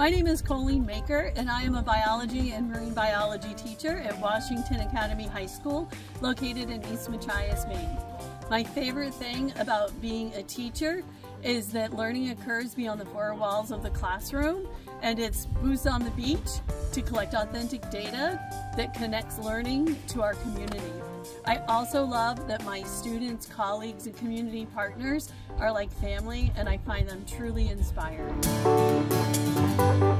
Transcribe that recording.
My name is Colleen Maker, and I am a biology and marine biology teacher at Washington Academy High School, located in East Machias, Maine. My favorite thing about being a teacher is that learning occurs beyond the four walls of the classroom, and it's boots on the beach to collect authentic data that connects learning to our community. I also love that my students, colleagues, and community partners are like family, and I find them truly inspiring.